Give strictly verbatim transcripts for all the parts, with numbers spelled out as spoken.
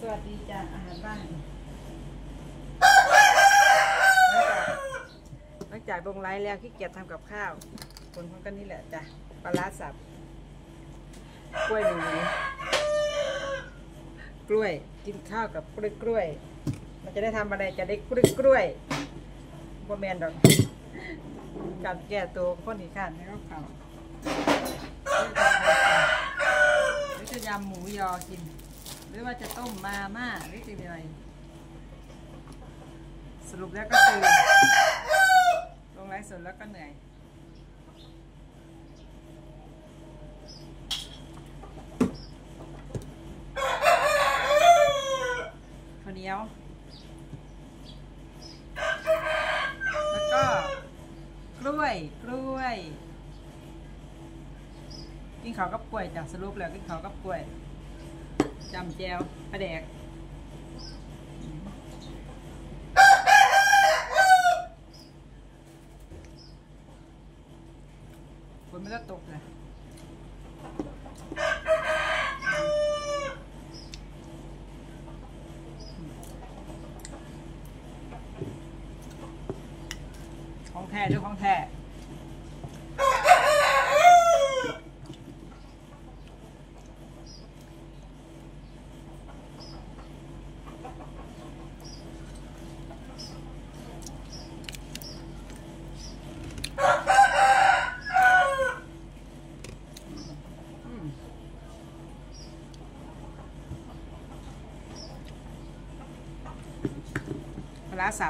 วัสดีจ้าอาหารบ้านหลังจากลงไลฟ์แล้วขี้เกียจทำกับข้าวคนของกันนี่แหละจ้ะปลาร้าสับกล้วยหนูกล้วยกินข้าวกับกล้วยกล้วยมันจะได้ทำอะไรจะได้กล้วยกล้วยบ่แมนดอกการแก้ตัวคนอีกขั้นให้เขาเขาหรือจะยำหมูยอกินหรือว่าจะต้มมาม่าหรือจะอะไรสรุปแล้วก็คือลงไลฟ์สดแล้วก็เหนื่อยข้าวเหนียวแล้วก็กล้วยกล้วยกินข้าวกับกล้วยจ้ะสรุปแล้วกินข้าวกับกล้วยจำแจวปลาแดกฝนไม่ได้ตกเลยของแท้ด้วยของแท้ปลาสับ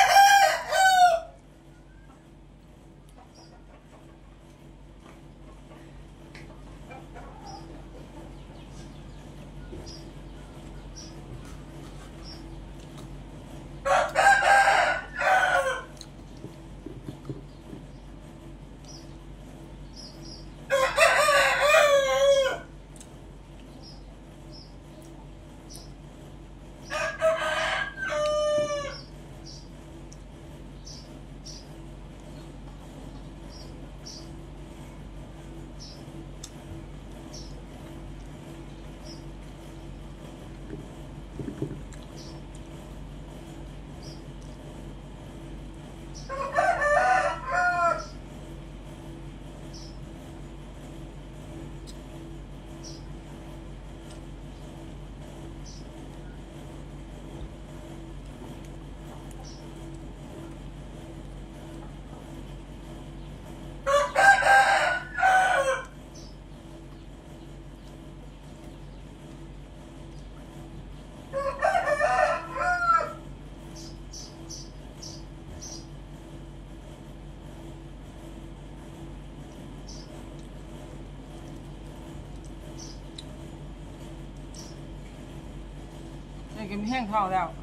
กินแห้งท้องแล้ว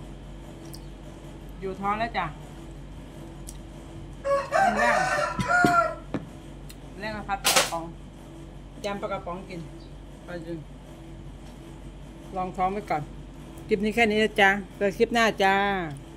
อยู่ท้องแล้วจ้ะแรงแรงมาพัดปลากระป๋องยำปลากระป๋องกินไปจึงลองท้องไว้ก่อนคลิปนี้แค่นี้นะจ๊ะเจอคลิปหน้าจ้า